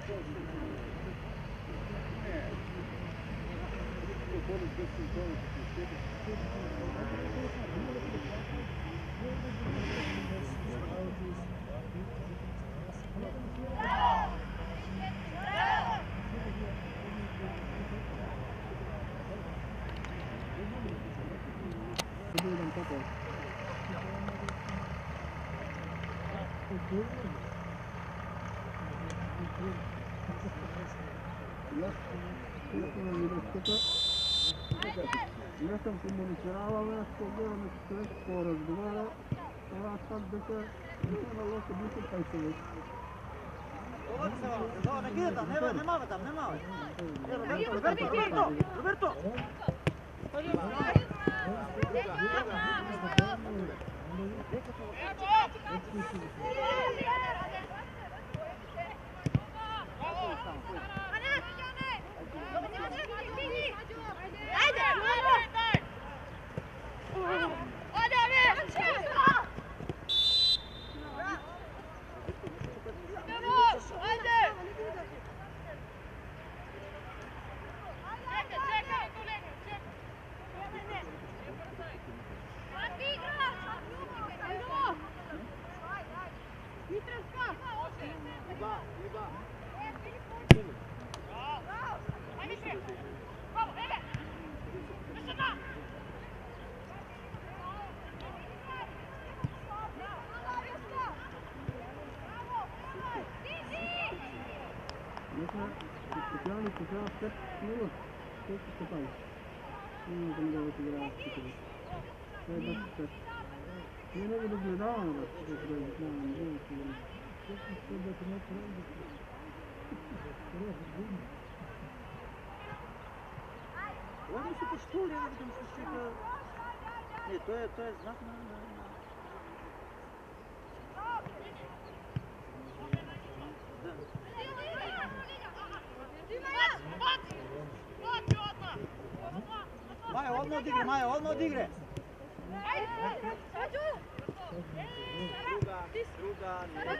Ja sam komunicirala nešto, gledam da se nešto porazgovara, a sad дека на лошо бисам kaj се веќе. Доводи се вам, да, не гледа, немава там, немава. Роберто! Специално след 0, колко се пали. Не съм да отиграва с това. Това е доста тежко. Не мога да гледавам, да гледавам, да гледам. Ладно се поштули, да видим се щека. Не, той е знак на... Маja, odmah od igre! Druga,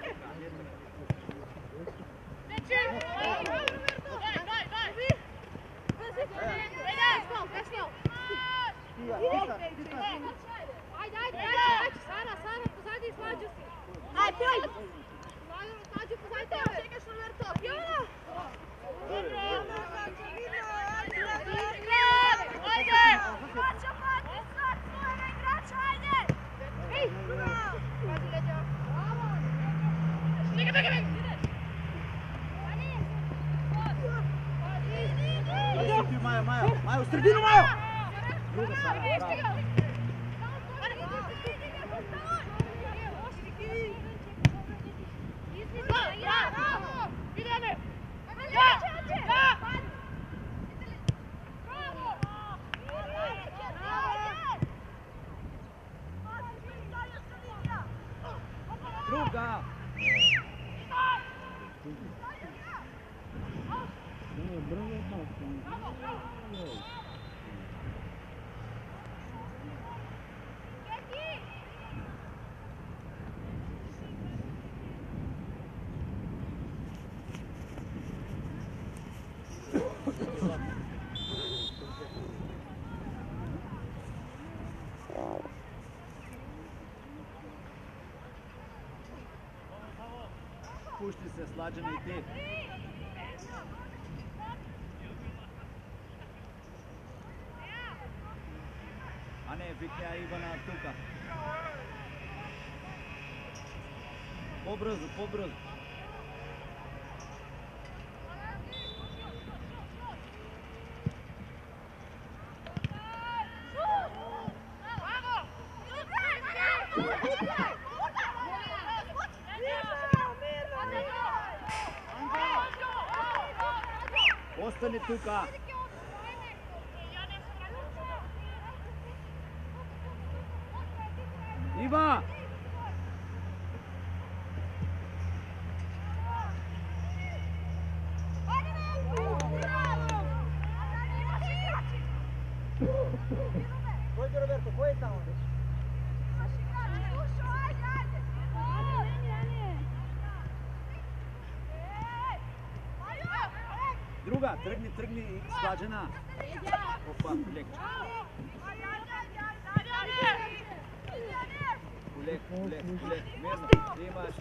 Maja, u sredinu, Maja! Druga sada, bravo. Druga! Pušti se, Slađane i ti. A ne, bitnija Ivana Tuka. Pobrzo. Ostani Tuka. Iva! Koji je Roberto, koji je tamo? Друга, тръгни и складжена. Опа, лекче. Олег, мирно, ти имаш.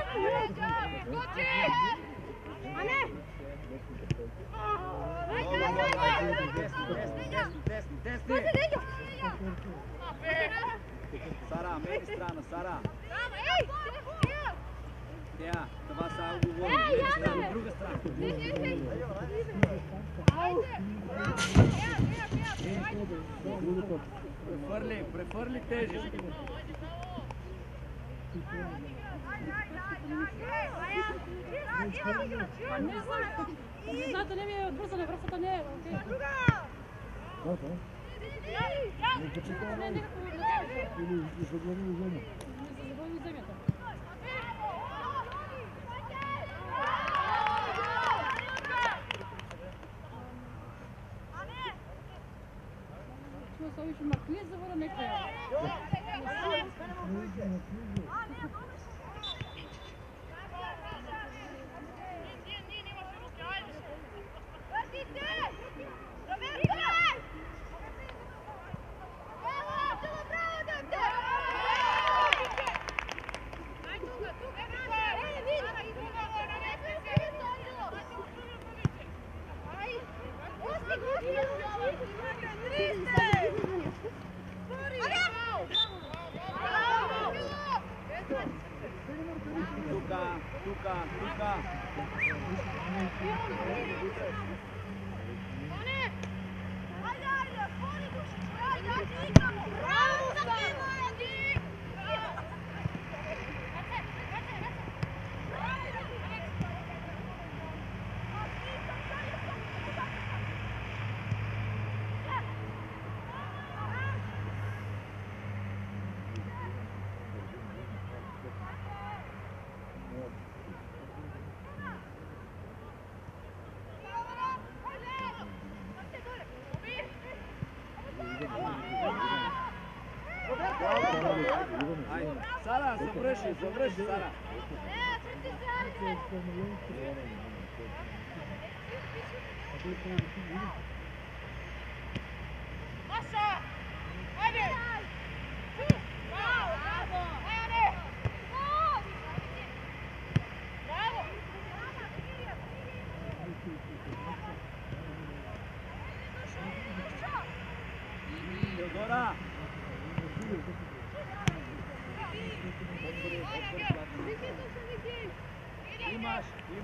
Десни. Сара, мери страна, Сара. Тея, това са оговори. Мери страна, друга страна. Префърли тежест. Не знам, да не ми е отбързана, връзата не е. Не, никакво или заглавили земята. Не заглавили земята. Чува са виж Марклиз завора некоя. Тука. Сара, завърши, Сара. Теодора! Имаш.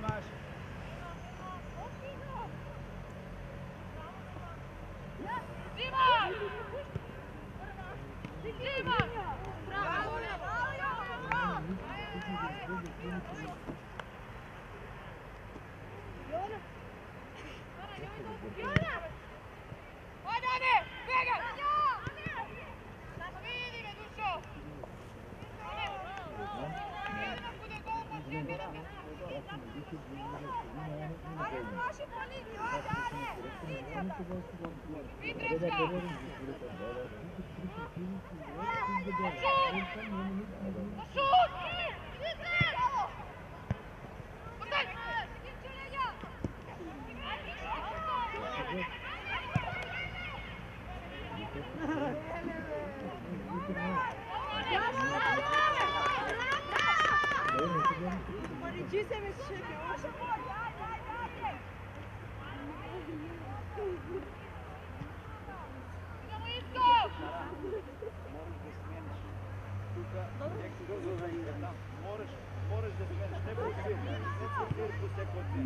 Можеш да смениш, не по-силно. Не по-силно по всеки от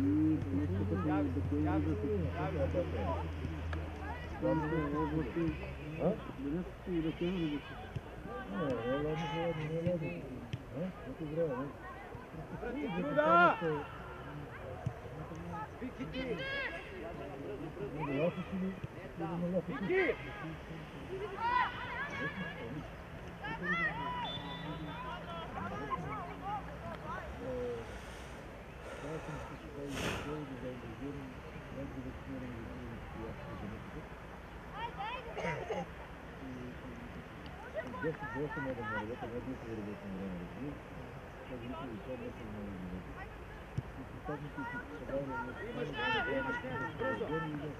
Бързо.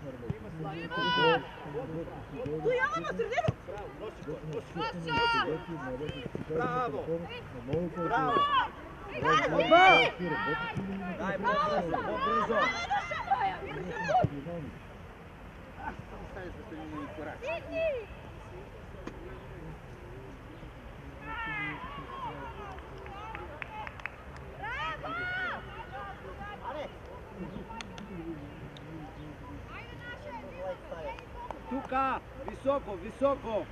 Стояла на средину! Браво! Браво! Дай по-бързо! Оставиш да се не корак. Тука! Високо, високо!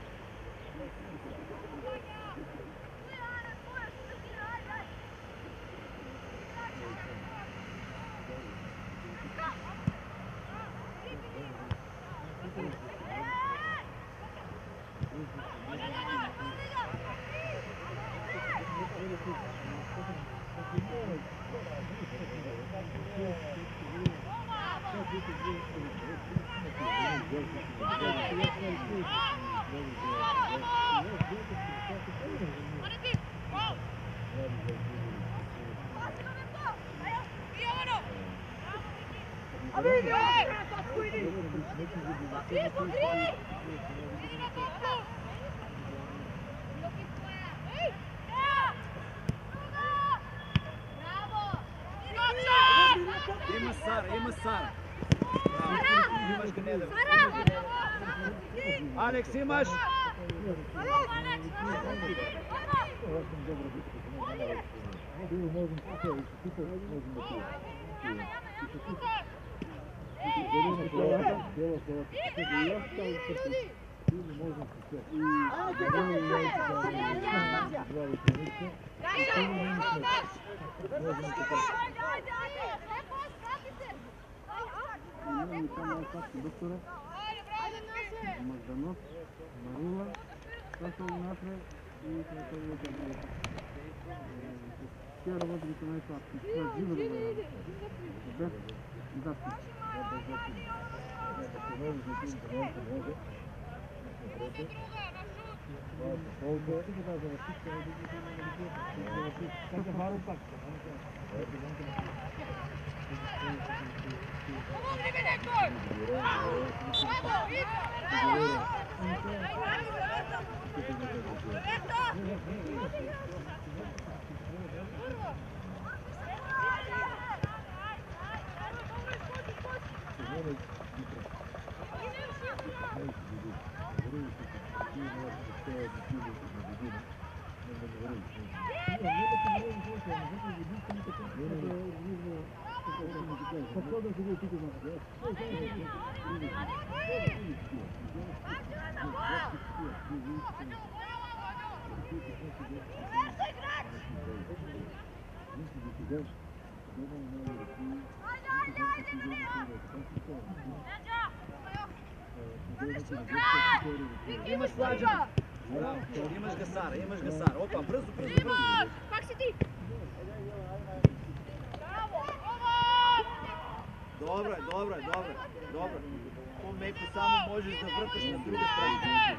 Има Сара, има Сара. Имаш го не да. Алекс, имаш! Доктора, Магданов, Марула, Саша Нафра и Красавия Кабрия. Все работали на этапе. Живо добавили. Да? Да. Имаш Владжа! Имаш Гасара, имаш Гасара. Опа, бързо, бързо, бързо. Как си ти? Добре, добре, добре, добре. По-меко само можеш да върташ на друга страна.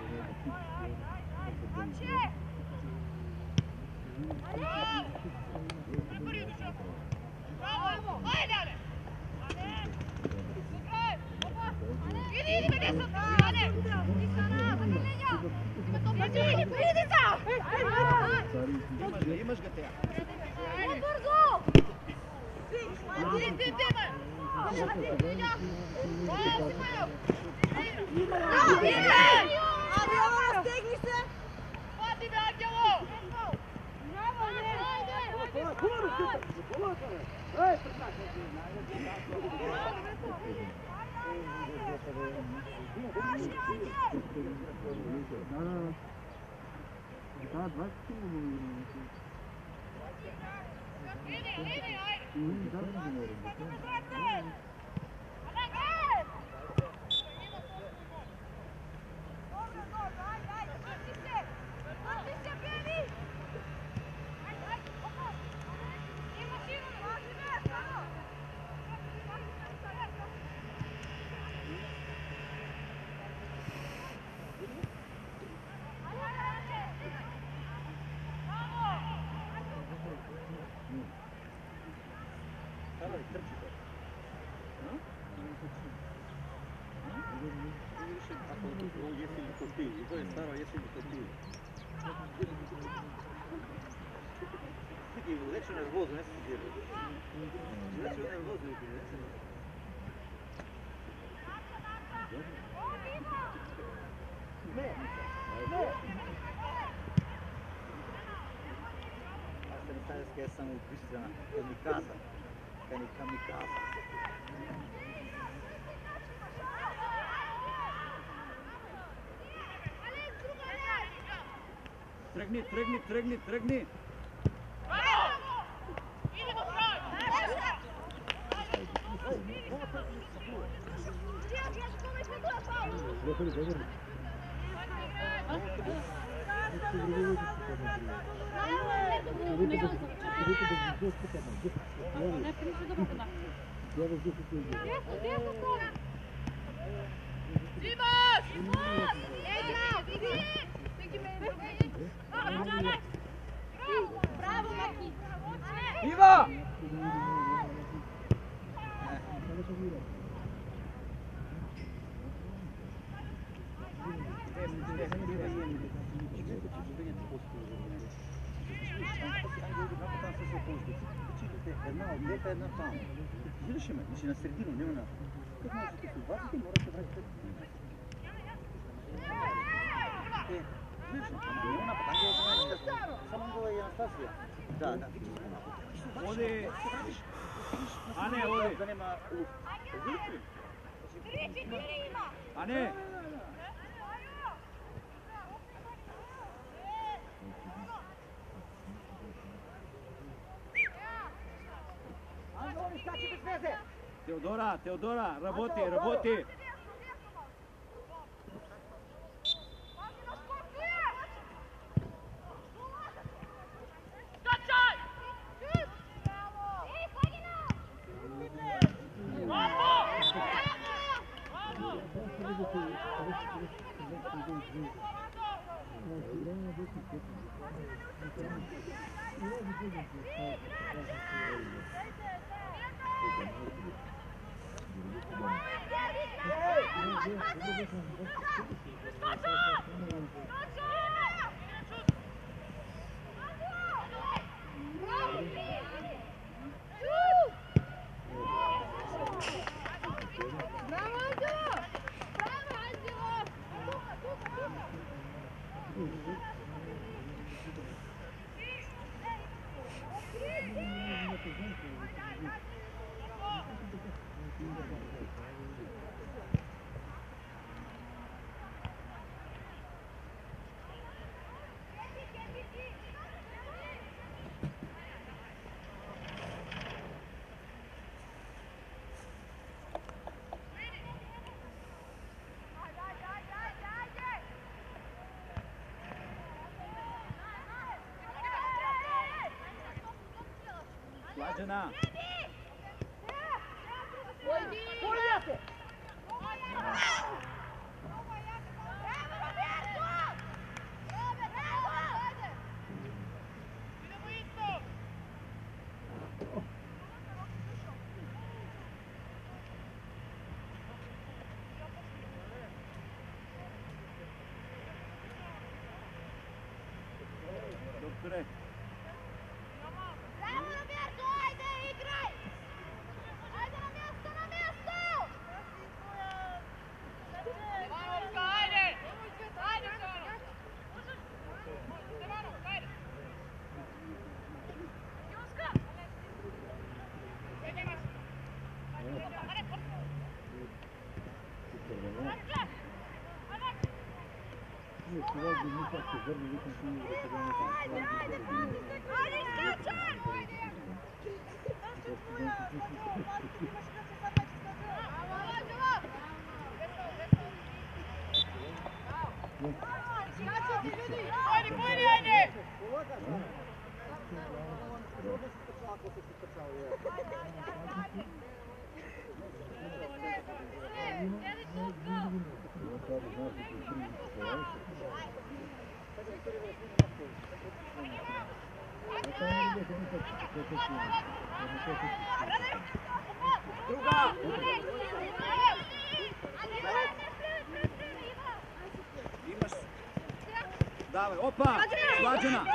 Имаш го тя. Стегни се! Пати бе, Ангело! Да, 20 километра. трчи бе. Ako jesi li to ti? I to je staro, jesi li to ti? Vidi, već je nervozo, ne se djeli. Već je nervozo, već je nervozo. Asta mi stavlja che sam ubistvena kamikaza. Kamikaza. Тръгни! Ива! Една от двете, една там. Виждаш ме, значи на средина, няма на... Как може да се обадите, може да се вратите. Виждаш ме, няма напад, само Ангела и Анастасия. Да. Оди! Ане, оди! Да нема лук. Ане! Теодора, работи! Жена! Докторе! Thank you. Druga! Imaš... Davaj, opa! Slađana!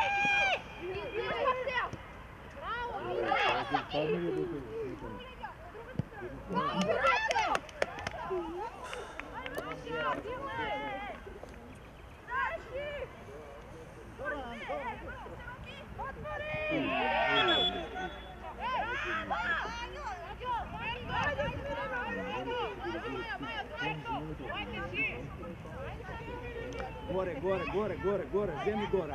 Gore, zemlji gore.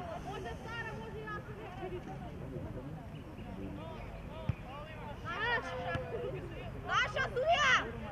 Naša Surija!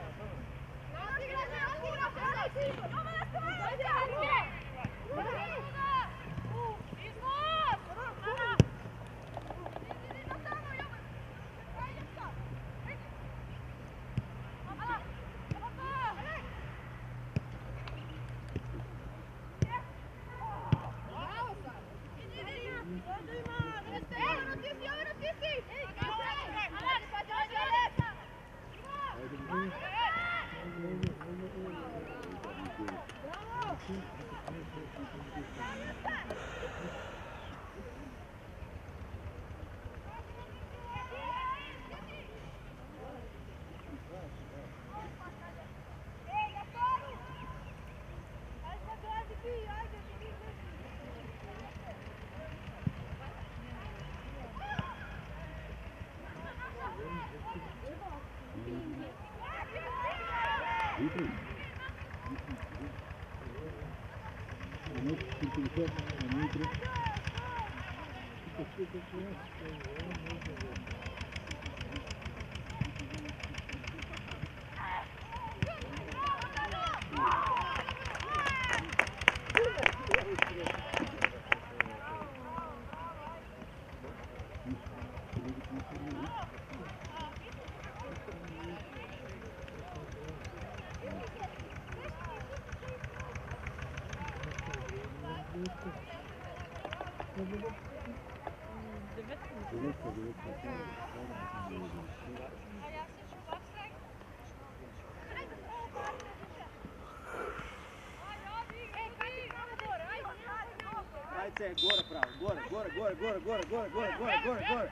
Ajde, gore pravo, gore.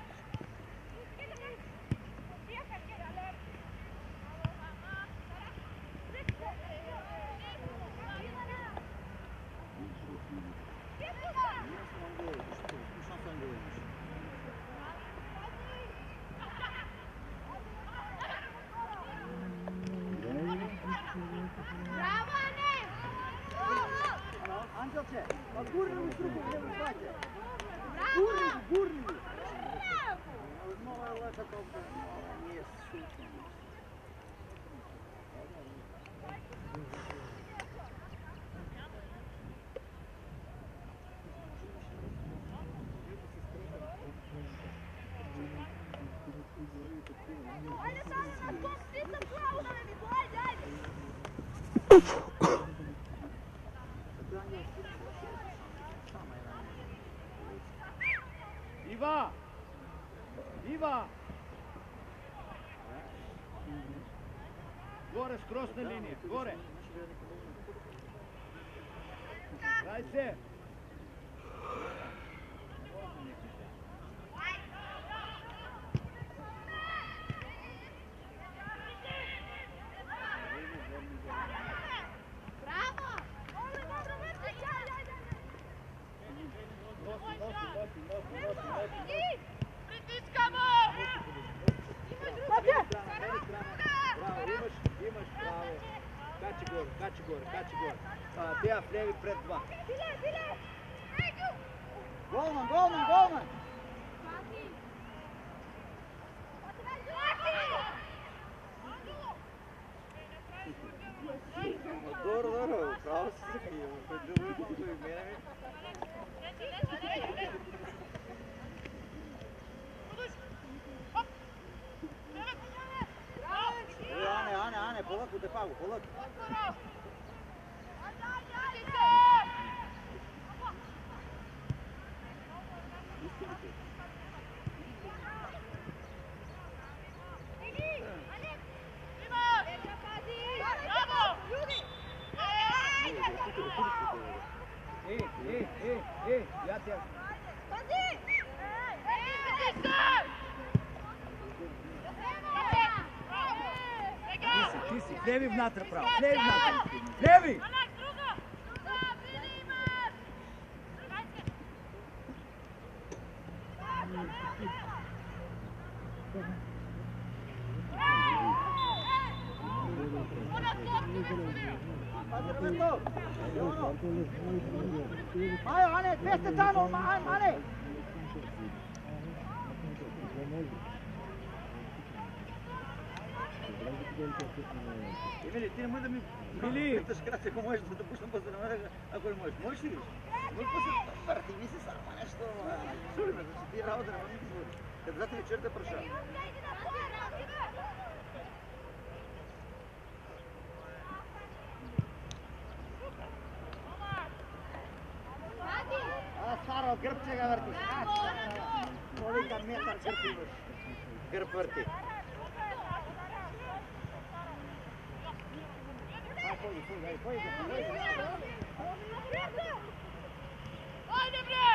Anđelče, pa gurni u struku, idemo svađe. Gurni. Malo je leka toliko. Nije šutno. Ajde sad, kom stica pravo na meni, ajde. Iva! Gore s krosne linije, gore! Daj se! Pritiskamo! Imaš pravo. Kači gore. Dejaf, lijevi pred dva. Golman! Dobro, pravo si se bio. Ane, polako te pagu, polako. Ja te... Ti si, krevi vnatra pravo, krevi vnatra. Krevi! Majo, Ane, dve ste tamo, Ane! Emili, ti nemoj da mi pitaš kad ako možeš da puštam pa se namera ako ne možeš. Možeš ili? Možeš pa se, ti misli samo nešto, čuli me, znači ti rao da nema niti zvori. Kad zato mi čerta prša. Staro, grb će ga vrti. Kolika metar grb imaš. Grb vrti. Ajde bre!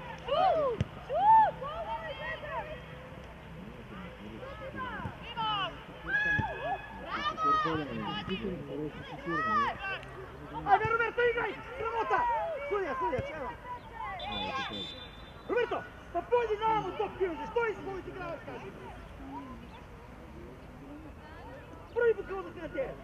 Ajde, Roberto, igraj! Sramota! Sudija, čeva! Roberto, pa polji nam u top križe, što ispovi ti gravaš, kaži? Prvi put kao da ti na teren.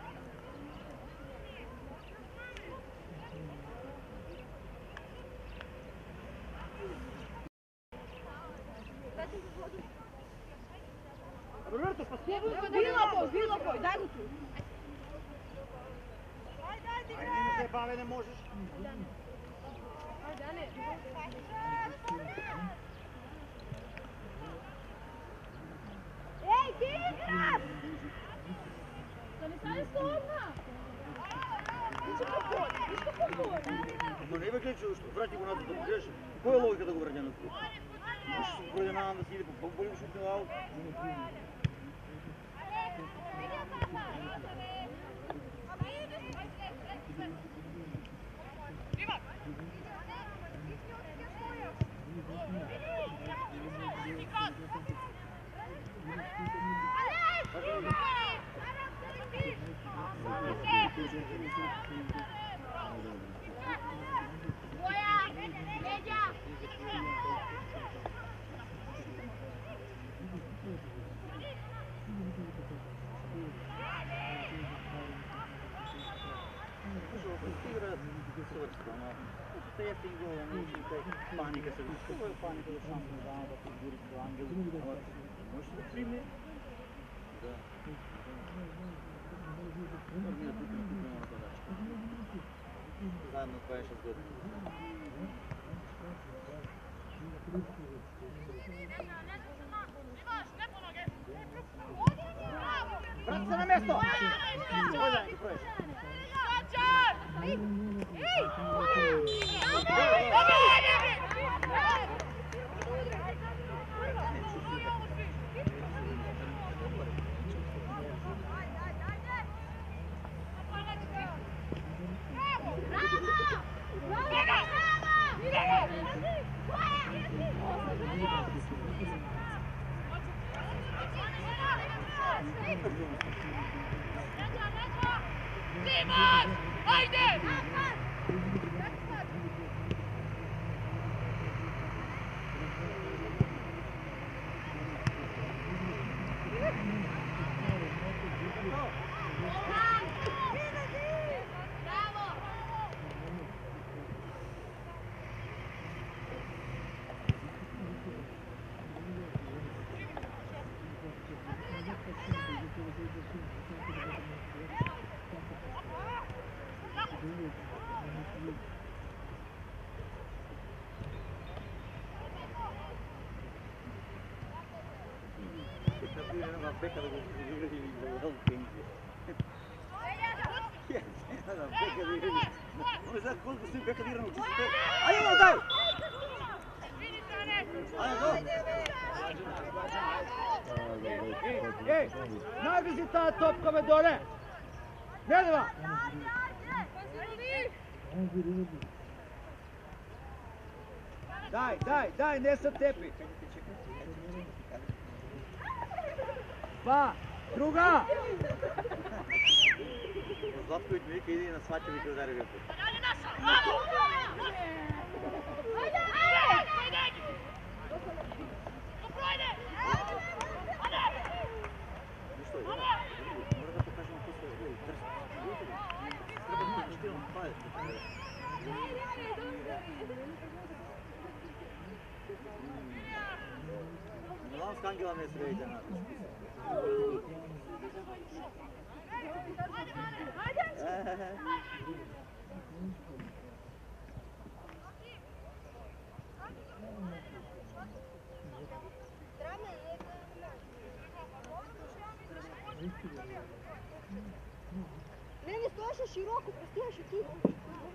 Roberto, pa slobodno! Bilo koj, daj mu tu. Ajde, ne se bave, ne možeš. Ajde, Ane. Ej, ti igraš! Da ne staneš to odmah! Viš kako gori? Ma ne bih kreću, vrati go nazad da mu greš. Koja je logika da go vrati nazad? Možeš bolje nam da si ide, pa bolje šutne u auto. To je jeftin gol, neći taj panika se više. Ovo je panika da šansu ne damo da se guri su Angelu. Možeš da prime? Da. Mi da kupimo napadačka. Zajedno 26 godina. Vrati se na mjesto! Ozaj, ti proješ. Dimas! Ajde! Beka da ga igraju i da ga penzi. Beka da igraju. Ono znaš koliko su im beka da igraju u čisto. Ajde, daj! Ej, nagrizi ta topkove dole! Nedeva! Дай, не са тепи. Два, друга! Златко и Двика иди на сватевите удари върху. Мора да покажем какво е. Милан с Ангела не средите на Не стоеше широко, стоеше тихо.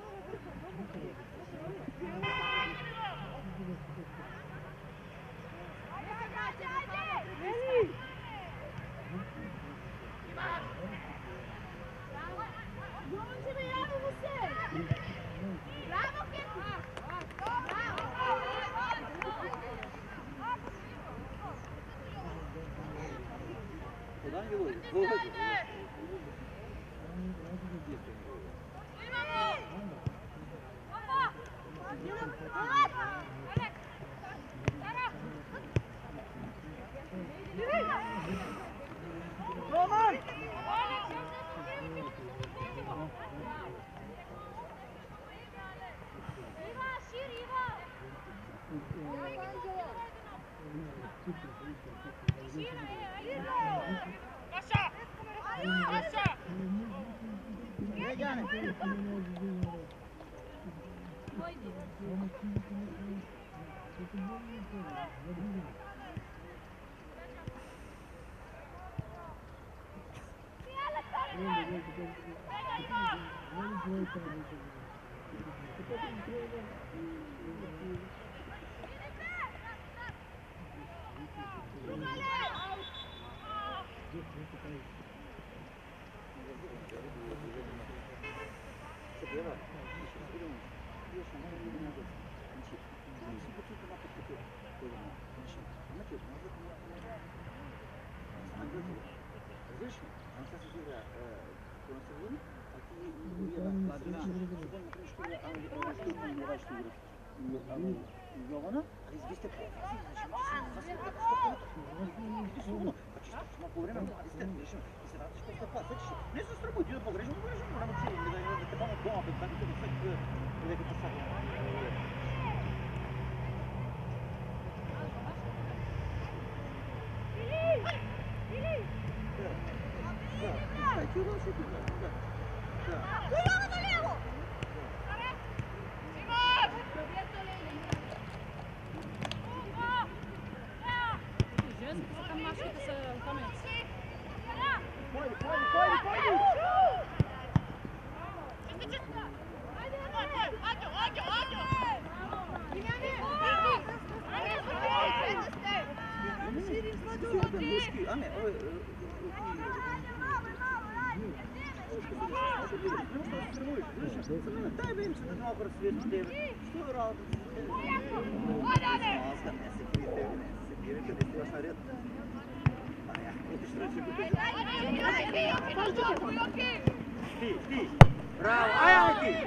Bravo, ajde!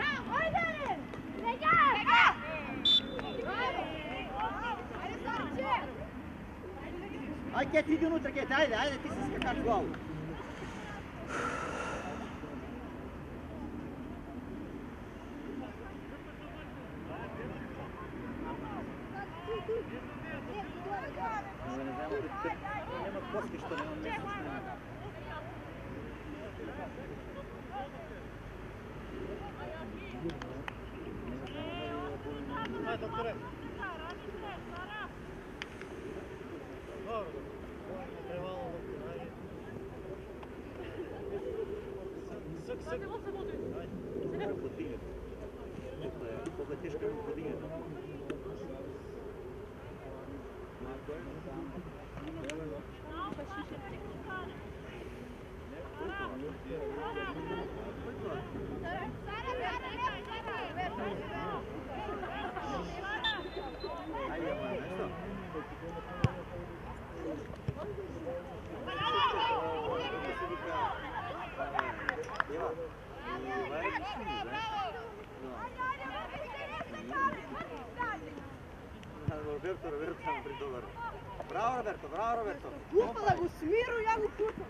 Ajde, Ket, idi unutra, Ket, ajde, ti se skakaš glavu. Nema kosti što nema mjesta snimati. Ajde, doktore. Dobro, prevalo doktore, ajde. Сак. Ajde. Treba podinjati. Koga je teško podinjati. Роберто, само при добър. Браво, Роберто. Глупа да го смирам, я го путам.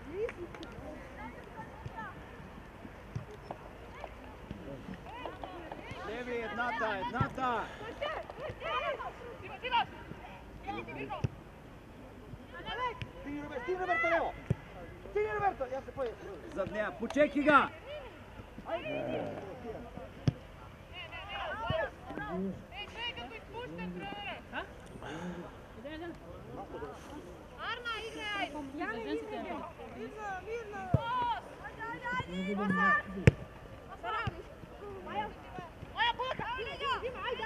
Леви, едната. Стигни, Роберто, лево. Стигни, Роберто, я се поеда. Зад нея, почеки га. Арна, играй! Я не видно! Видно! Моя булка! Дима, айде!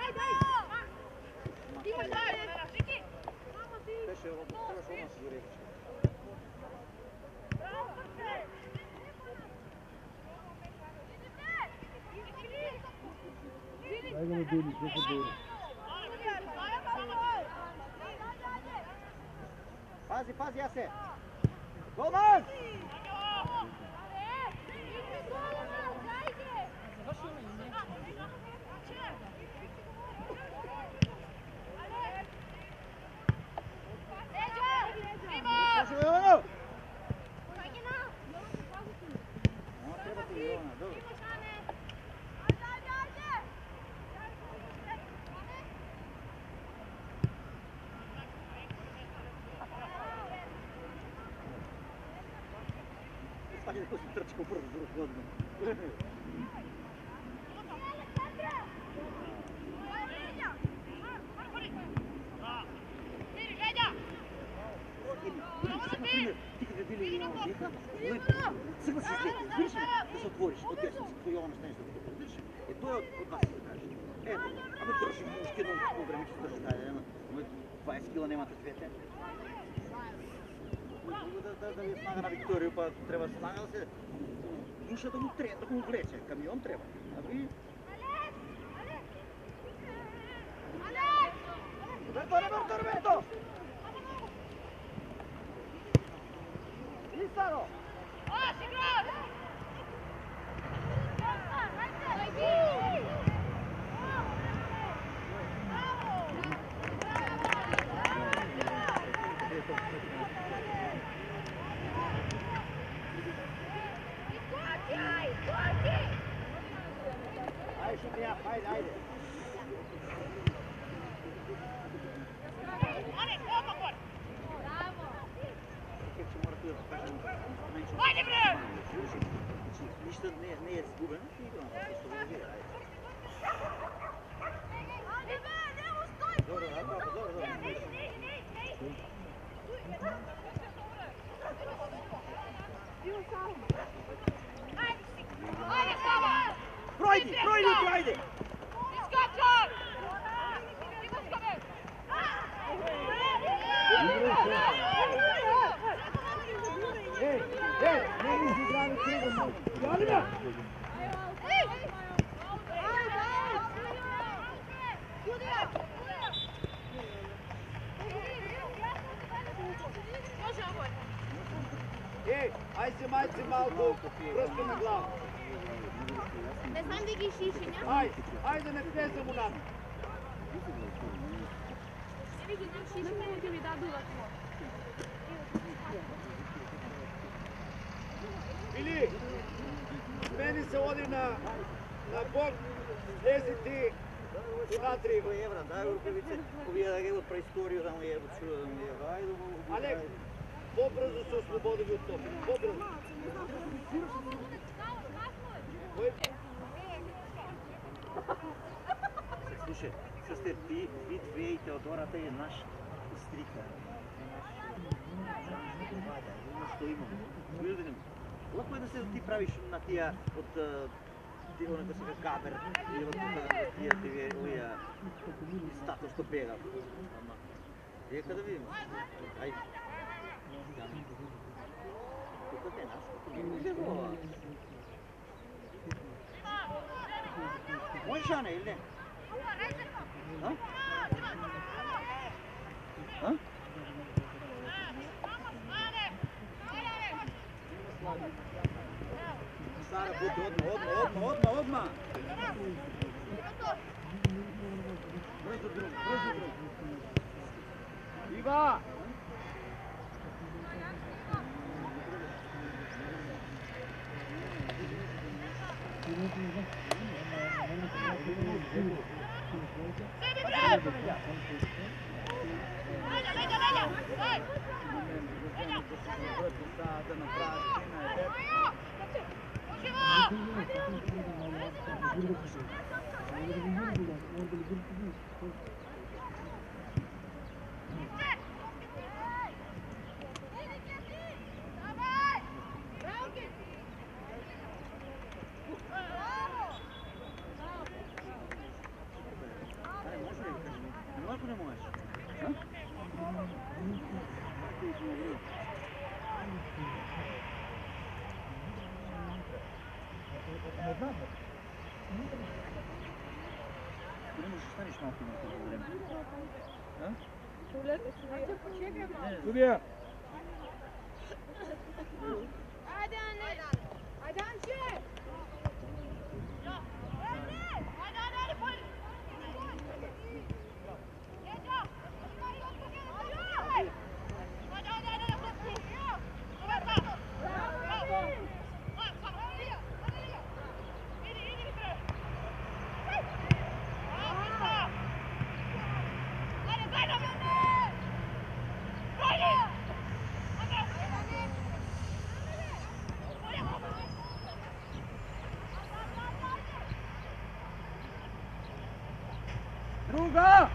Дима, дай! Вики! Беше одно си дори. Дай го на Дели, какво Дели? Пази, Ясе! Голман! Стане да се тръчка бързо друг годно. Ти къде били века, сега си след, виж да се отвориш от десно си, твоя оно стане след като виж. Е, той от вас си да каже. Ето, ами държи мушки едно по време, че държи тази, ама 20 кила немате двете. Да ви снага на Виктория, па трябва да снага да се душа да го влече. Камион трябва. Аби... Роберто! Лисаро! Айде! Айде, бре! Нищо не е изгубено, ще играм. Айде, бе, не устой! Добре. Айде, Сава! Пройди! Изкачай! Изкачай! Не изиграме кръга. Ялина! Ай се майце малко, пръсто на глава. Не знам да ги шиши, няма. Айде не влезе му нам. Не ги нам шиши, не ги ми дадуват. Или, meni se odi na bok, lezi ti unatri. Евра, дай рукавице, овие да ги от преисторию, да му е от чуда, да му е. Айде да му... Алек, по-бързо се освободи от топ. По-бързо. Слушай, сте ти, две и Теодората е наш стрика. Що имам? Виждам. Лъко е да се ти правиш на тия от тигонето сега габер и от тия тивия стато, що бега. Нека да видим. Айде. Тук е наш. Мой Жане или не? А? А? Сара, будь одма. Бързо друг. Iva! Судья! Ajde, Ane! Ajde, Anče! Ajde, bolje! Druga!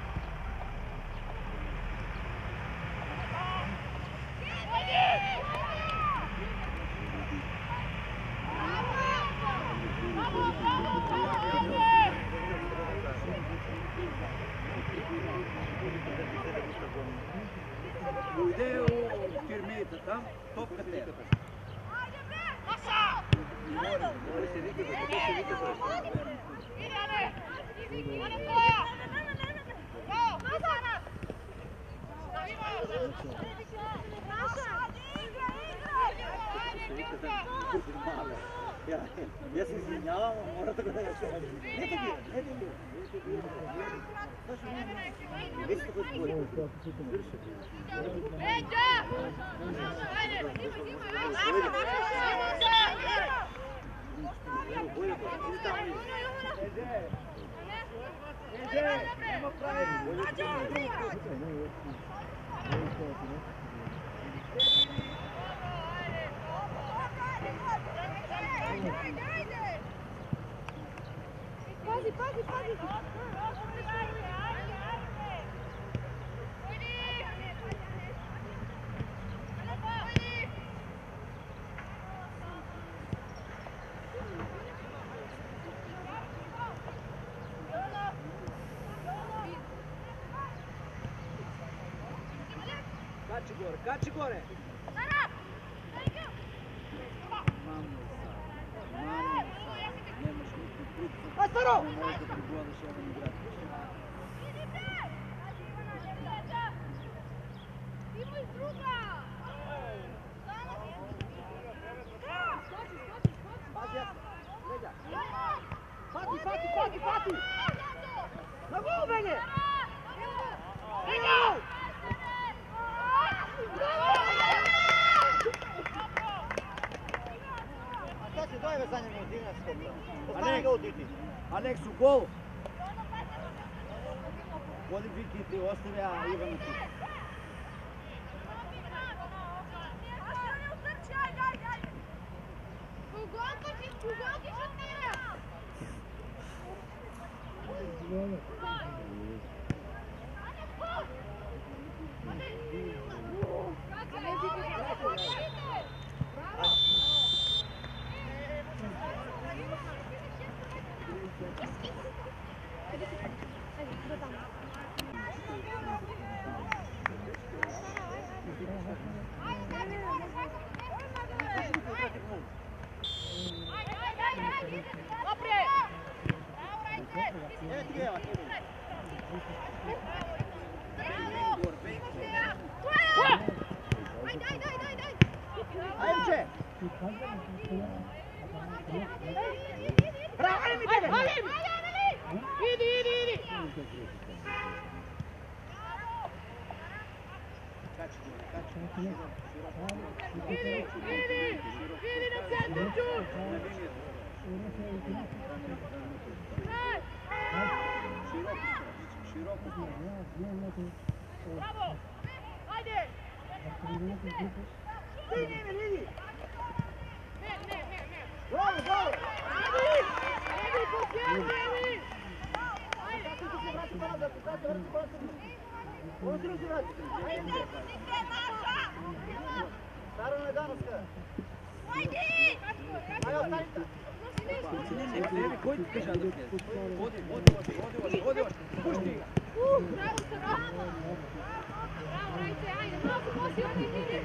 Дойде у фирмета там, топката е. Я се извинявам, мора да го да кажа. Не таки, не таки. Виж какво говори. Нема правилно. Pazi, pazi, pazi! Качи горе! Астаро! Фати! На гол, беге! Daj me za njemu dinarsko. Ostane ga oditi. Анексу гол! Води виките, оставя Ивана ти. Ajde! Bravo, ajde mi bebe! Idi! Ivi na centru, čuj! Bravo! Ajde! Vidi! Ne! Bravo! Evi, pokrijeti, Evi! Ovo se vrati. Naravno je Danoska. Ajde! Ajde, ostanite. Bravo, Rajce, ajde, nosi, ide!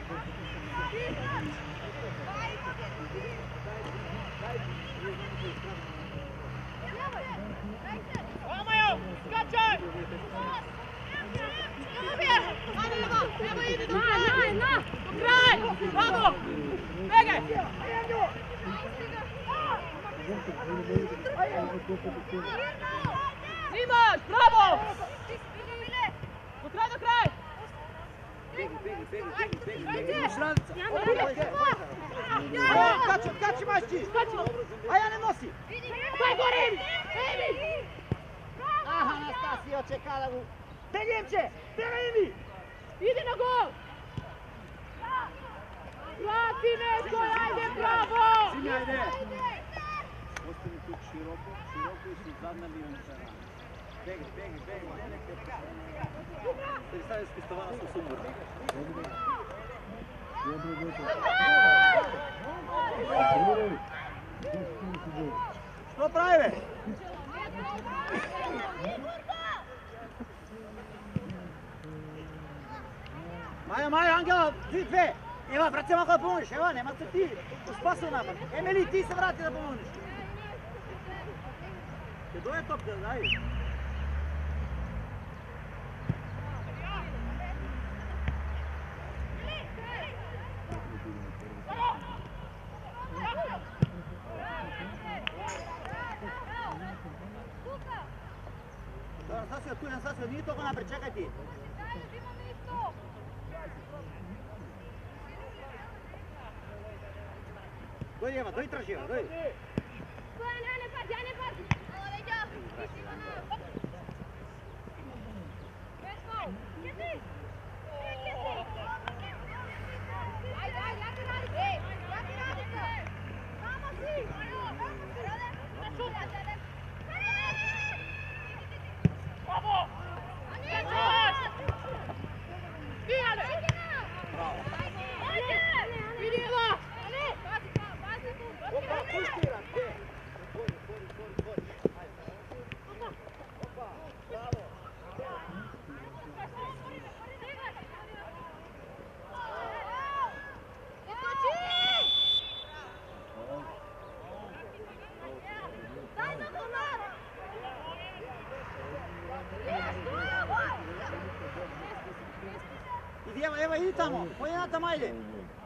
Vamo, skačaj! Evo ide do kraja! Do kraja! Bravo! Begaj! Imaš, bravo! Do kraja! Kači mašći! A ja ne nosi! Daj gore, Evi! Aha, Anastasija očekala u... Begljemče! Begaj mi! Ide na gol! Vrati neko, ajde, bravo! Sinja, ajde! Ostani tu široko i su zadna linija sa rana. Begaj. Представя спестована с Сумбър. Što pravi, be? Maja, Angela, ti dve! Evo, vrati se malo da pomožeš, evo, nema se ti spasao napad. Emeli, ti se vrati da pomožeš. Kdo je topka, daj? Anastasija, nije toga napred, čekaj ti. Dojdi, Eva, dojdi traži, Eva, dojdi. Ja ne pazi! Eva, idi tamo, pojedi na tamo, ajde.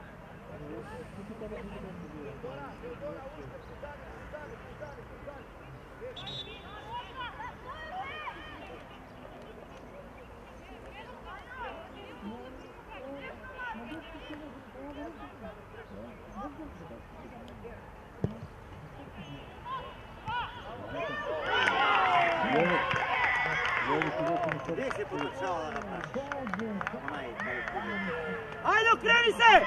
Gdje se podučava da napravi? Ajde, okreni se!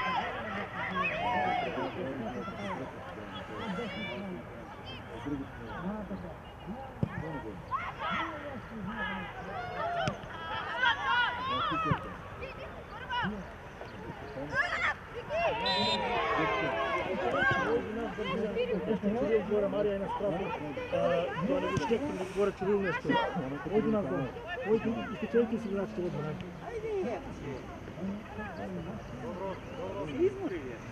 Горе Мария е на страху, да не го щекам да горе чури нещо. Ойди на горе. Ойди, изтечайте си играчите от време. Измори ли?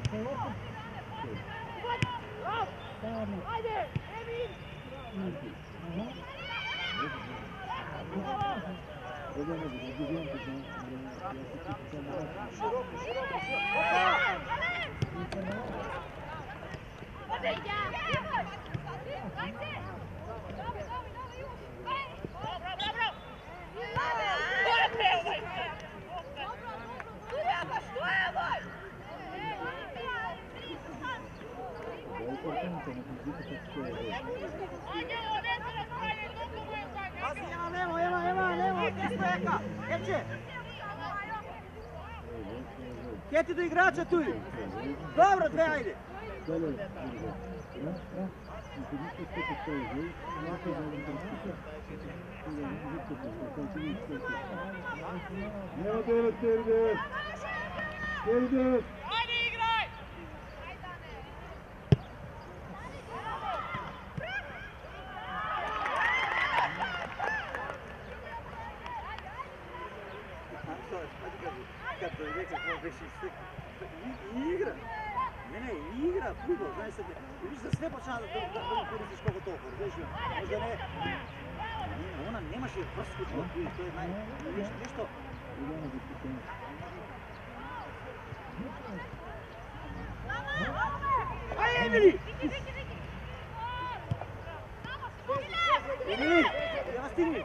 Ajde, Emil! Pazi, Ema, desno Eka, Eče! Kjeti do igrača tu! Dobro, dve, ajde! Evo 9, Ajde igraj! Kad rekao ko beši sve, igra. Ne, igra fudbal, znaš se, vidiš da sve počela da koristiš koliko toliko, znaš, možda ne, ona nemaš je vrstu čovjek, to je nešto. Ajde, Emili! Emili, da vas stigni!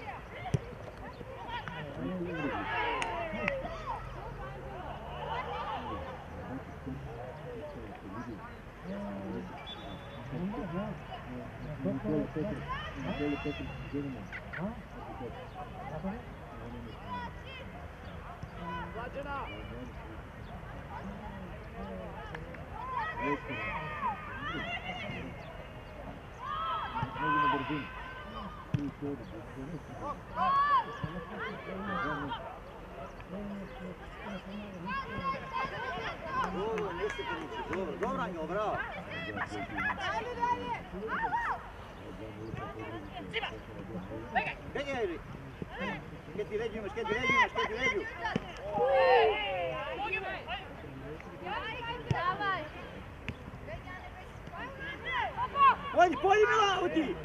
Dobro, ne se poniči, dobro, Anjo, bravo. Begaj, Eri. Kaj ti ređu imaš, kaj ti ređu? Pojdi Milau ti!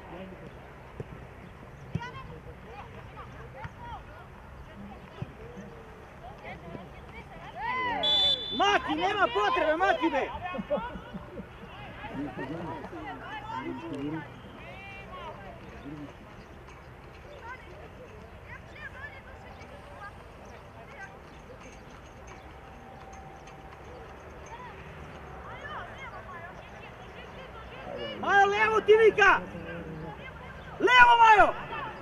Maki, nema potrebe, Maki be! Majo, levo ti vika! Levo, Majo!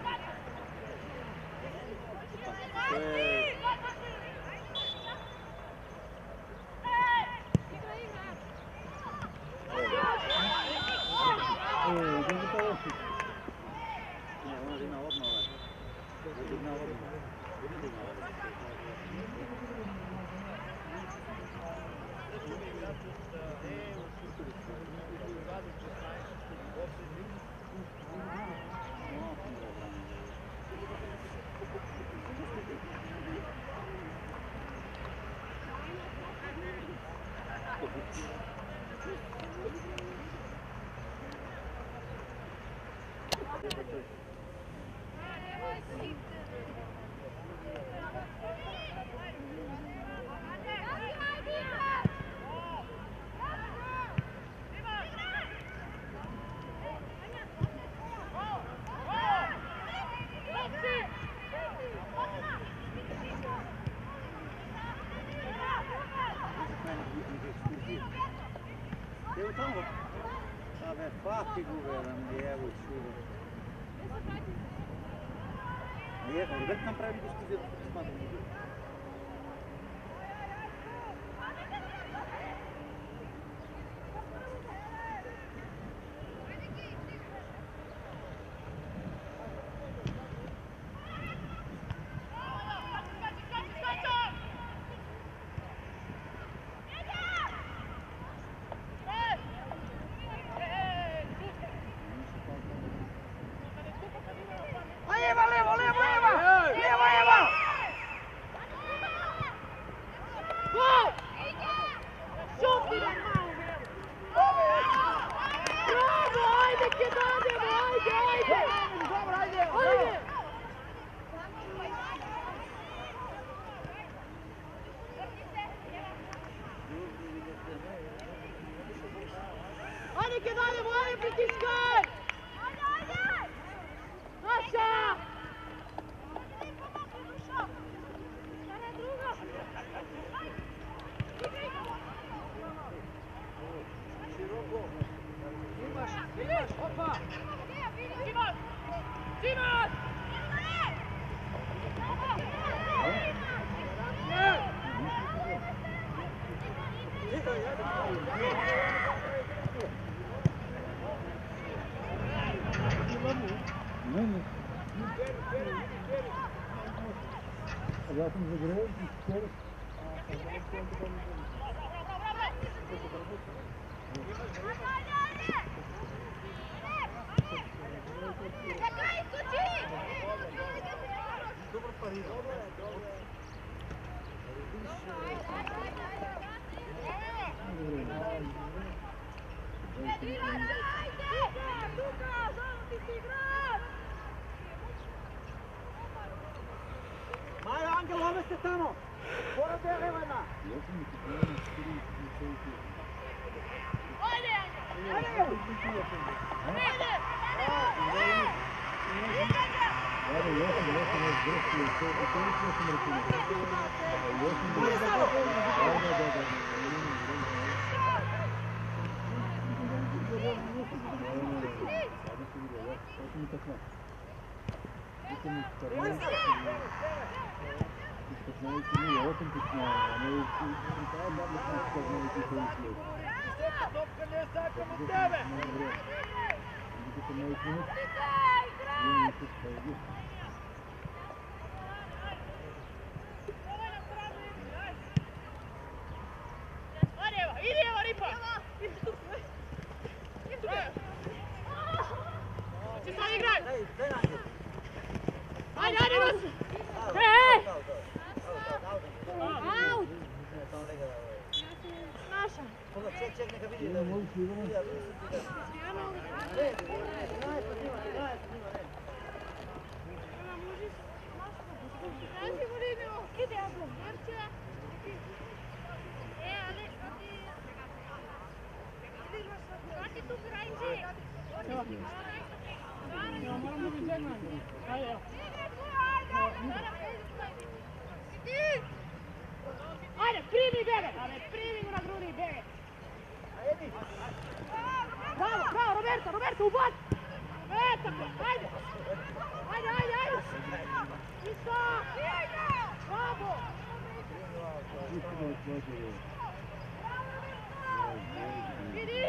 Evo tamo. Vabbè, fatti guverno, evo čudo. Evo, već nam pravi diskuziju s Madom. Dečke, dalje, molim, pritiskaj! Naša! Široko. Imaš, opa! Simon! Simon! Zatim zagreo i skoro. Dobro parirao. Majo, Angel, ove ste tamo! Fora dela, Ivana! Ajde! Topka ne sakam od tebe! Idi, evo, Ripa! Ti sad igraj! Ajde, ajde, vas! Aut! Naša! Ček, neka vidi da vidi. Ajde, primi bebe! Primi go na grudi, bebe! Bravo, bravo, Roberto, ubac! Tako, ajde! Ajde! Isto! Bravo! Idi!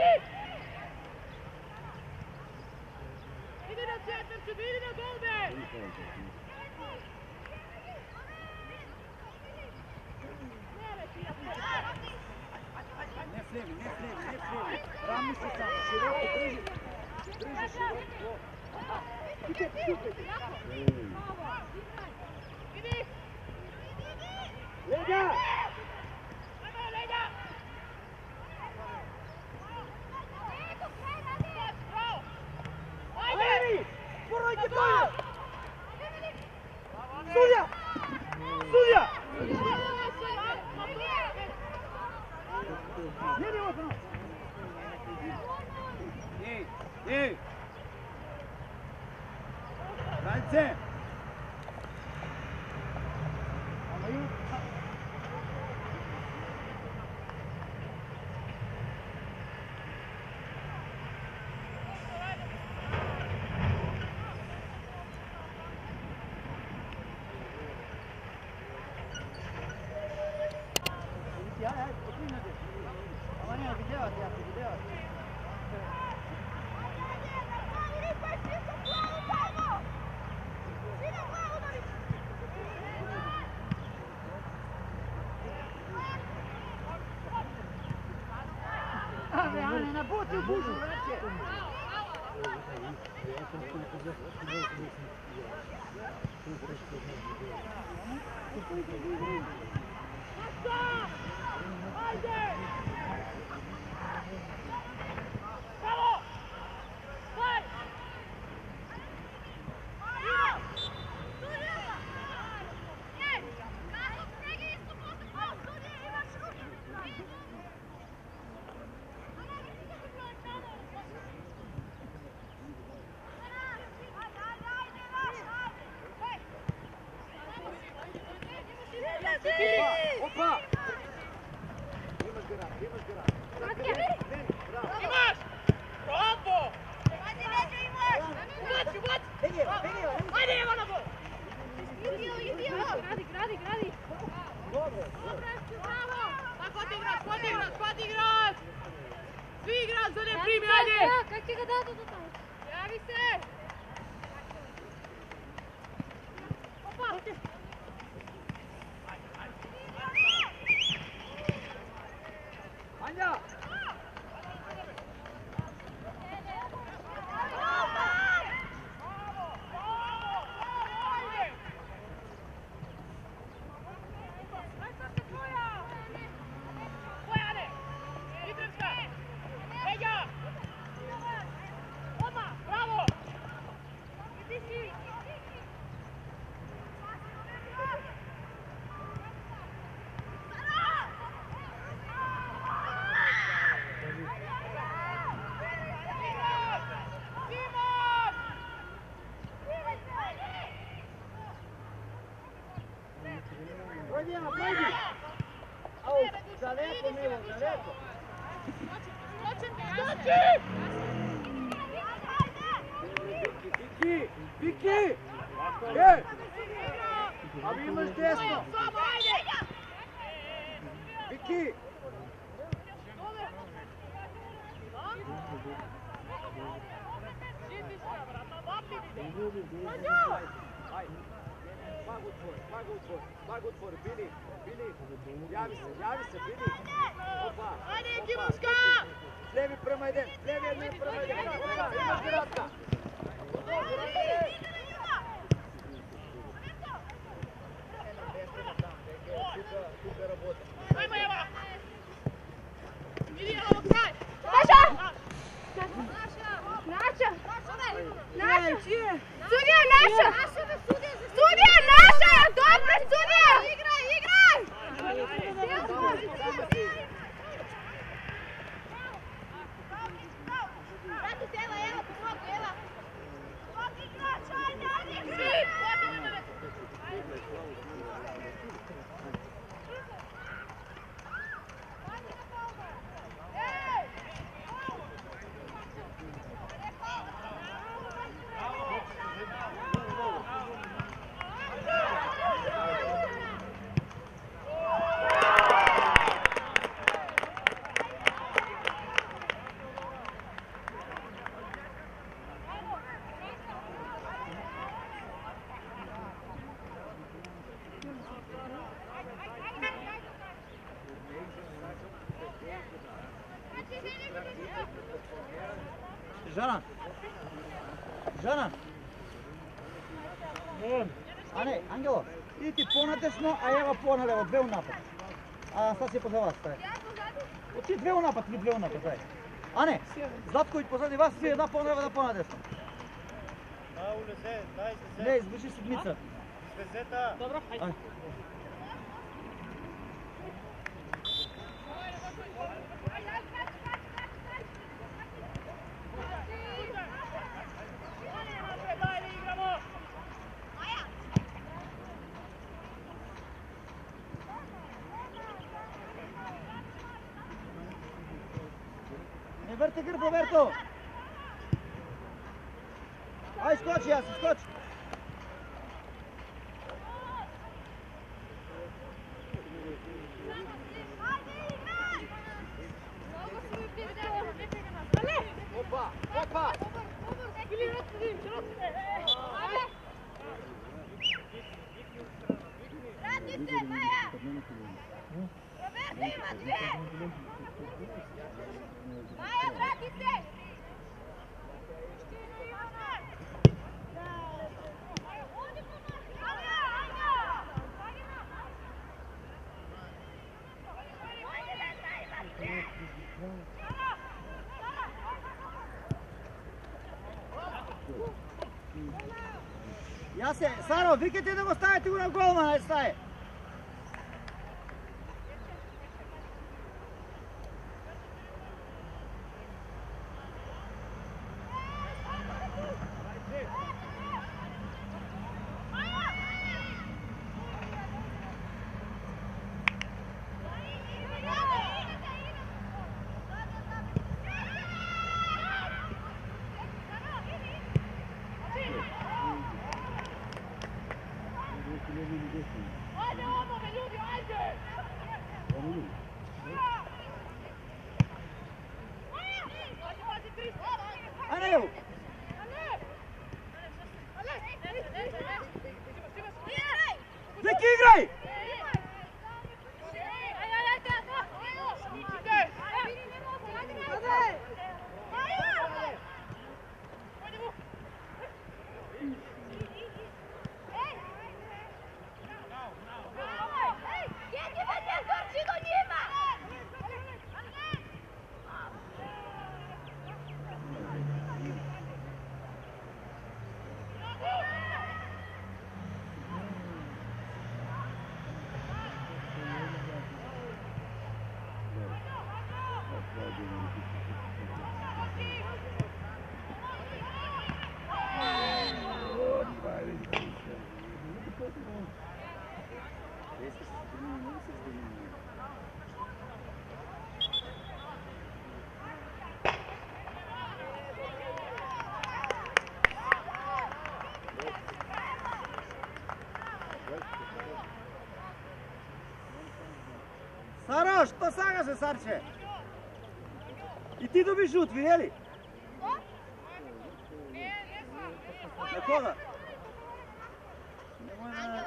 Idi na centarcu, idi na golbe! Ne flevi. Ravni se sam, široko, drži široko. Idi! Lega! Ajmo, Lega! Ajde! Porojte bolje! Sudija! Jedi ovo tamo! Ej! Rajce! Ajde, poklinjate. Ovo nema vidjevati. Ane, na buci u bužu, vraće! Ajde! Bravo! Staj! Опа! Имаш гараж, имаш гараж. Имаш! Браво! Айде, Ивана, бой! Иди! Гради! Добре. Браво! Хвати играч! Сви играч, да не прими, айде! Как ти го дадо до там? Яви се! Опа! Аня! Пройди! Ау, далеко, мило, далеко. Вики! Аби имаш десно! Вики! Пак отвори, Били! Яви се, Били! Опа! Айде, екипушка! С леви према идем! Имаш градка! Тук работи. Хайма, Ева! Иди, Ева, до край! Наша! Судия наша! Судия наша! Добре, судия! Играй! Жана! А не, Ангело, иди ти по-надесно, а Ева по-налево, две напад. А сега си поза вас, стай. Ти две напад, дай. А не, Златко и позади вас, ви една по-налево, една по-надесно. Не, извърши седмица. Добро, хайде. Не върте гърб, Роберто! Ай, скочи! Опа! Радице, Маja! Роберто има две! Маja, vrati se! Ясе, Саро, викайте да го ставите го на голмана, не стае! Aj na ljevu! Neki igraj! Saro, što saga se, Sarče? I ti dobiš žut, vidjeli? Na koga? Nemoj na...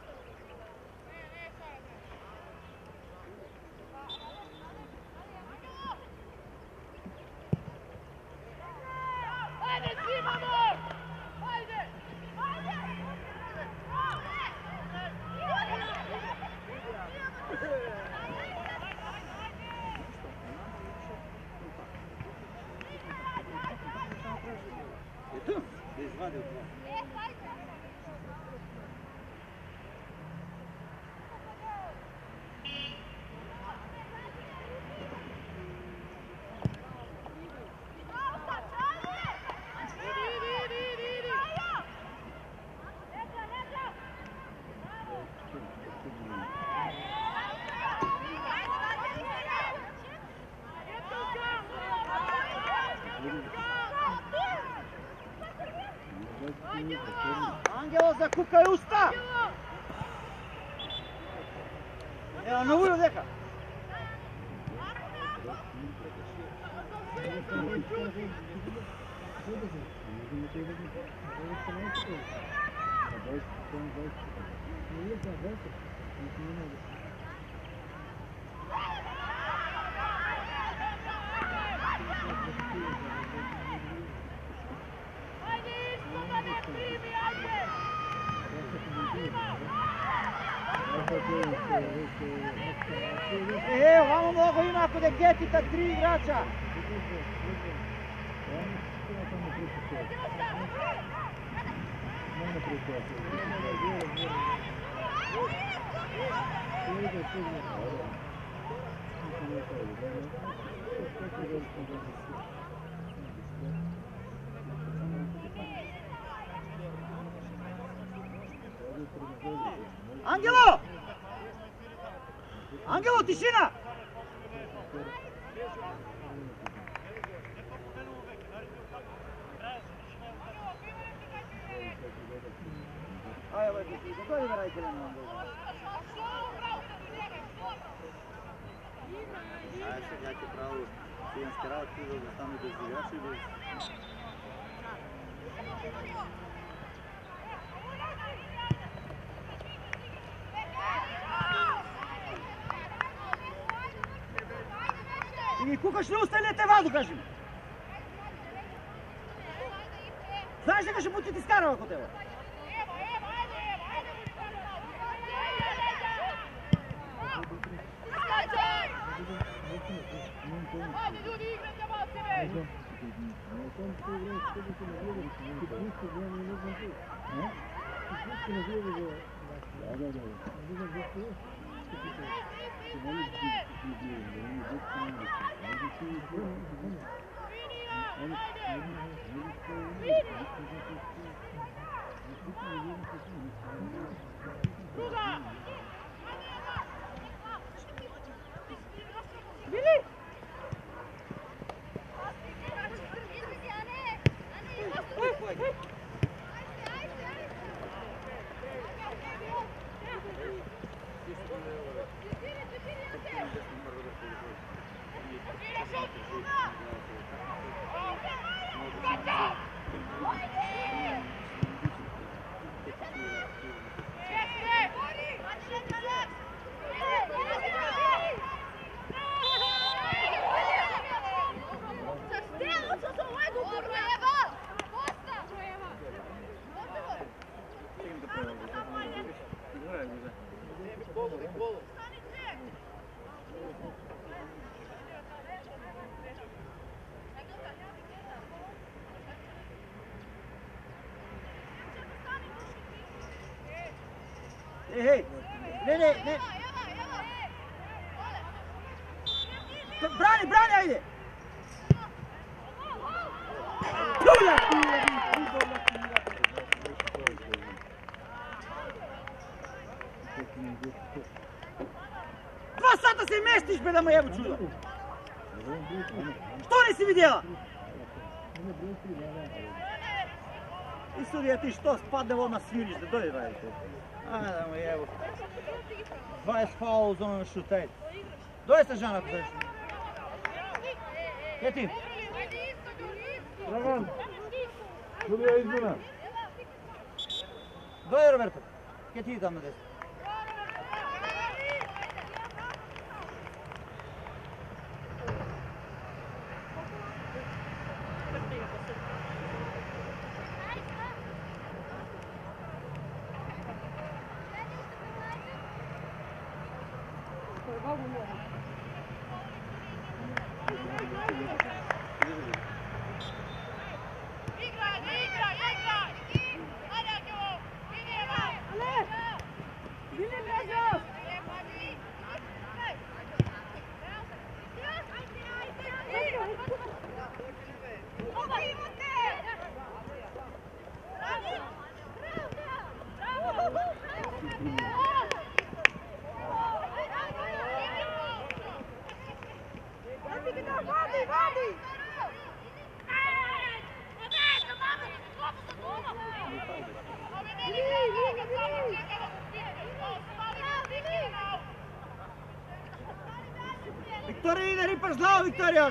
Angelo, zakukaj usta! Evo, ne uju deka! Ovamo mnogo ima ako da ketita 3 igrača. Angelo! Angelo, tišina! Ajde, dođi da radite na nam. Ajde, sad ja ću pravo cijenski rad, tu da stanu bez igrača i bez... I kukaš ne ustanete vadu, kažem. Znaš neka će putiti skarava kod tebe? Ajde ljudi, igrajte vas Bili! Hej! Ne! Brani, ajde! Dva sata se mestiš, be da mu jebu čudo! Što nisi vidjela? I sudija ti što spadne ovo na svirište, dojde radite. Ajde da mu jebu. 20 faul za ono šutajte. Dojde se žena ako završi. Gdje ti? Dragan, sudija izmjena. Dojde Roberto. Gdje ti tam na desno? Виктория, не рипаш злаво, Виктория!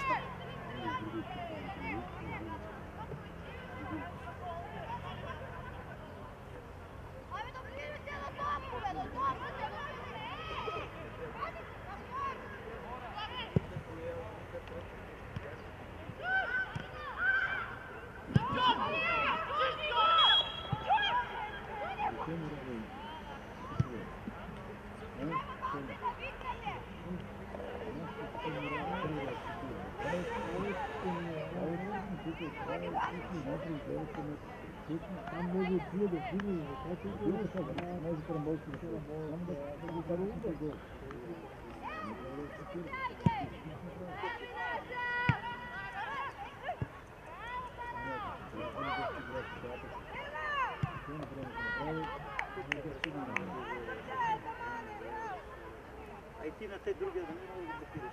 А и ти на те другия да не мога да блокираш.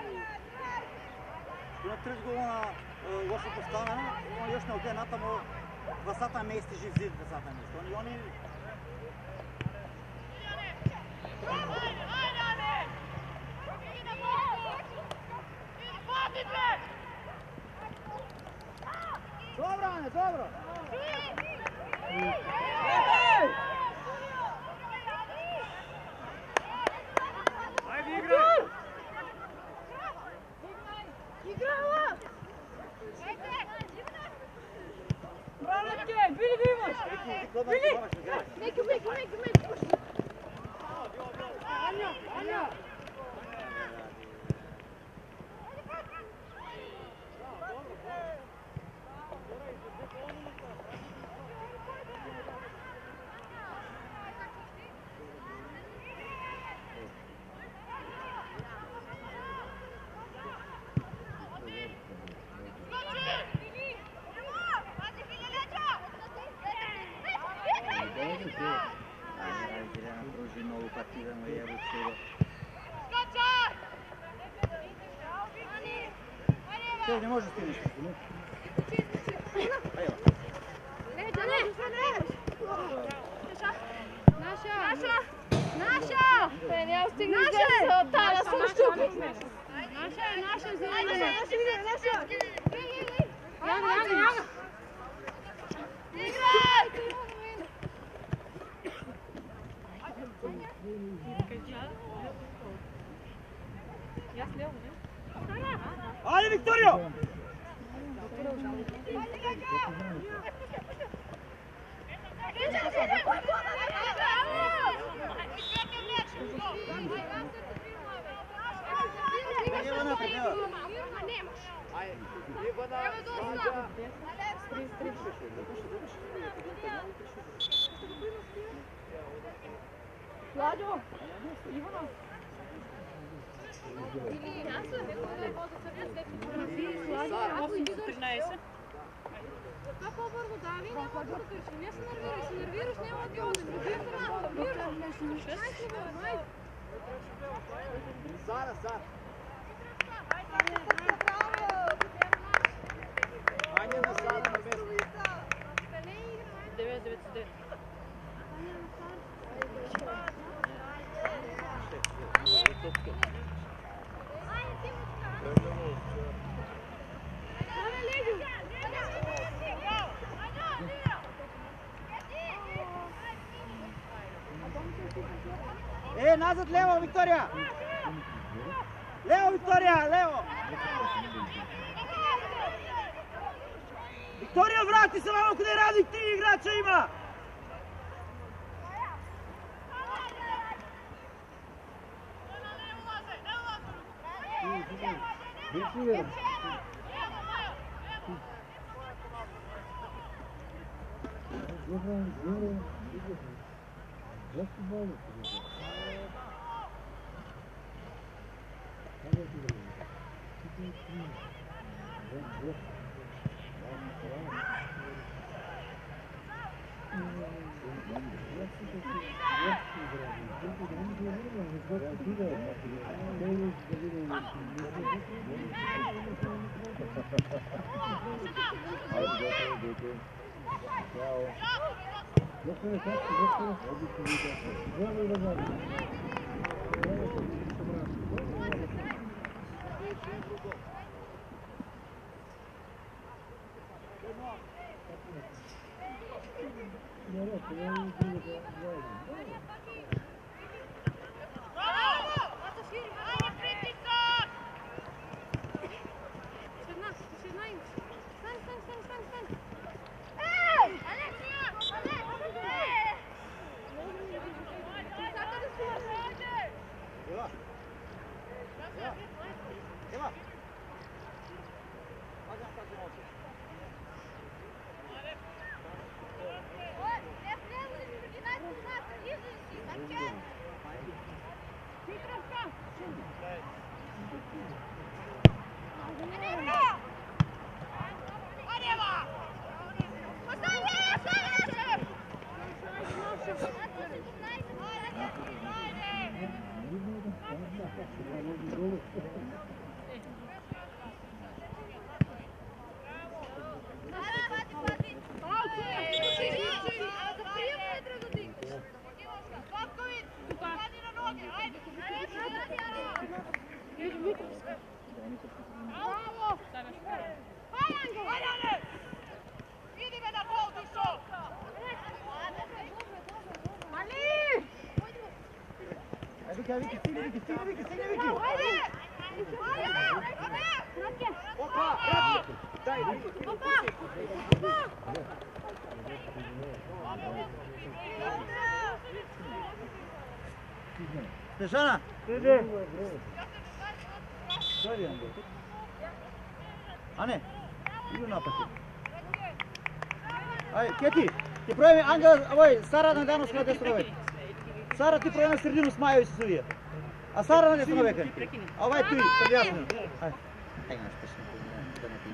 Što trčgo ona loša postana, on još ne ovdje natamo 2 sata mesti živ zid 2 sata mesti. Oni Dobro, Ane, dobro! Ajde, igraj! Ти не можеш да стигнеш. Наша! Не стигнеш да се тая също. Наша, зелена. Яна. Играй! Айде, Викторио! Slađo, Ivana. Ja sam rekao da je možda sam ja Slađo, 813. Kako obrgo davi, nema obrgo krši, ne se nerviraš, nema ti ovdje, nerviraš. Sara. Anja na Sara na mesto. 999. Nazad, levo, Viktorija! Levo, Viktorija, levo! Viktorija, vrati se vamo gdje radi, 3 igrača ima! Snježana! Ane, idu napati. Ajde, Keti, ti projem Angela, Sara na danas kada desno. Sara ti projem na sredinu s Majoj sudije. A Sara na desno veka. A ovaj tu, pred jasno. Ajde. Ajde, naš pešno. Da ne ti.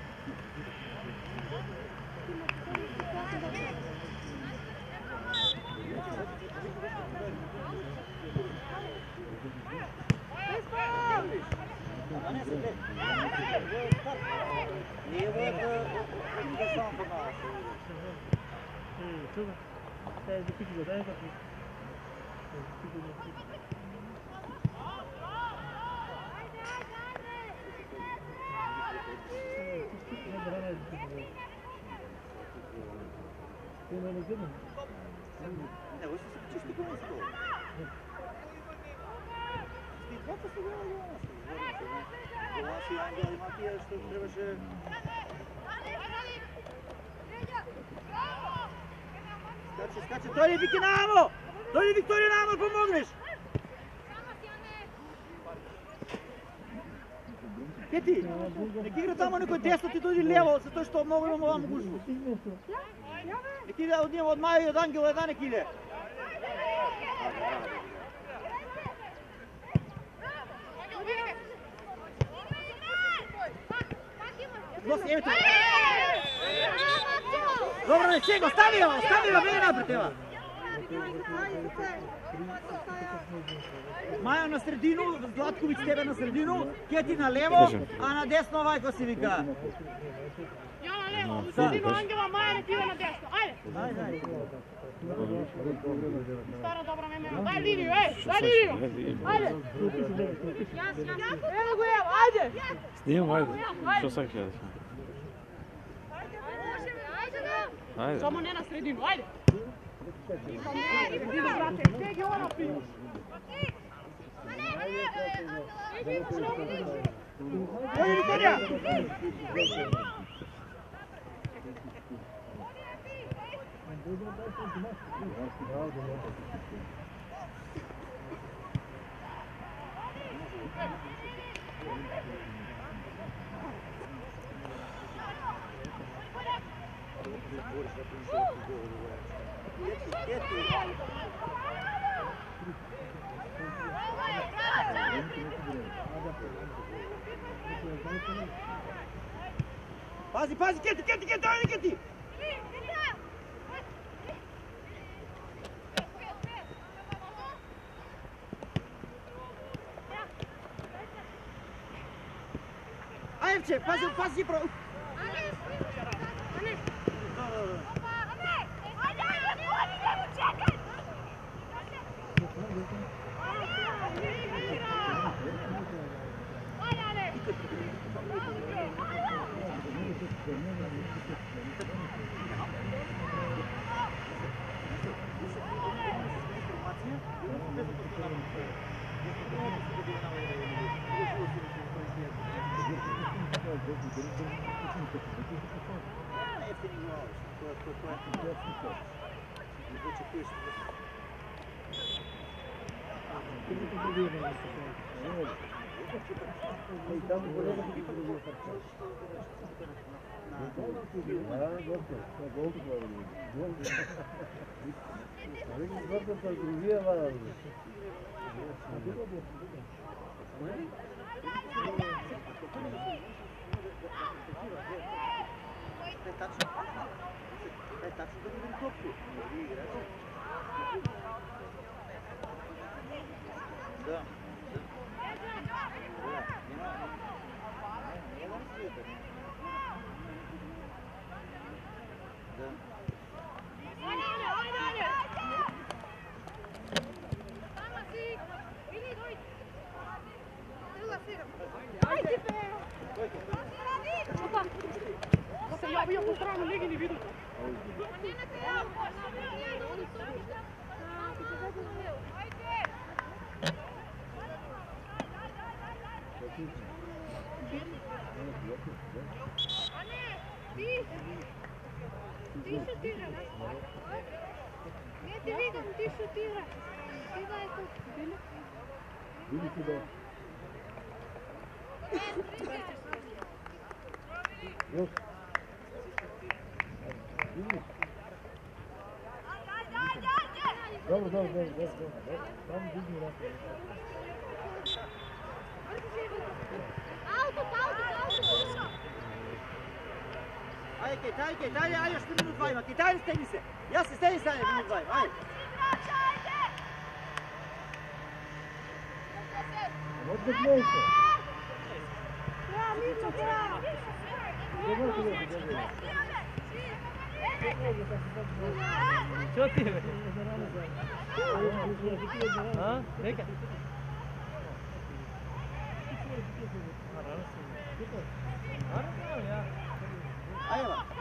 Evo što se čisti kao isto. Ti kako se gleda Jonas i Angel i Matija što trebaše... Skače, Tori, Viki namo! Tori, Viktorija namo, pomogneš! Keti, nek igra tamo nekoj desno, ti dođi lijevo, zato što mnogo imamo ovamo gužbu. Nek ide od njeva, od Maja i od Angela, da nek ide. Носи, ето. Dobro, ne čega, ostavi ga, bili napred, evo. Maja na sredinu, Zlatković tebe na sredinu, Keti na levo, a na desno ovaj ko si vika. Ja na levo, u sredinu Angela, Maja nek ide na desno, ajde. Ajde. Stara dobra vremena, daj liniju, daj liniju, ajde. Evo go, evo, ajde. Snimam, ajde. Što sad htjeli? Ajde. Samo ne na sredinu, ajde. Sredinu, brate, teg je ona pinu. Ajde, Vitorija! Pazi, pazi, Keti, ajde Keti! Ajevče, pazi, pro... Ja bio po stranu, neki ni vidu. Ti šutira. Ne ti vidim, ti šutira. Ti daj to. Vidi ti da. Još. Dobro. Tamo digni naprijed. Auto. Ajde, Keti, ajde, još minut 2 ima. Keti, ajde, steni se. Ja se steni stane minut 2 ima, ajde. Odgledajte. Što ti je? A? Neka? Ajde,